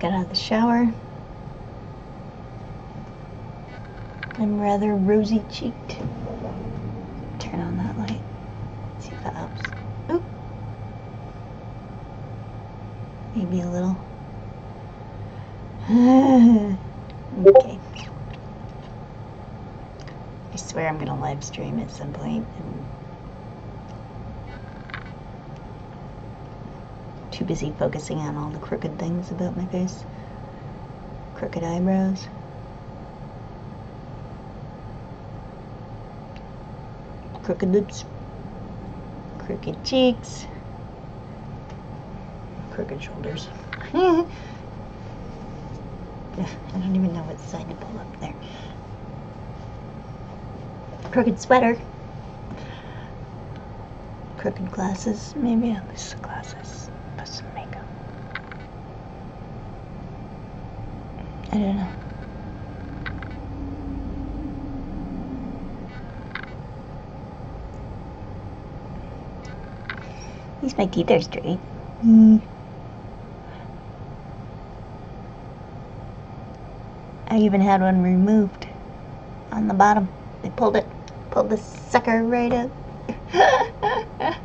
got out of the shower. I'm rather rosy cheeked. Turn on that light. See if that helps. Oop. Maybe a little. Okay. I swear I'm gonna live stream at some point. And too busy focusing on all the crooked things about my face. Crooked eyebrows. Crooked lips. Crooked cheeks. Crooked shoulders. I don't even know what side to pull up there. Crooked sweater. Crooked glasses. Maybe I'll lose the glasses. Put some makeup. I don't know. At least my teeth are straight. I even had one removed on the bottom. They pulled the sucker right out.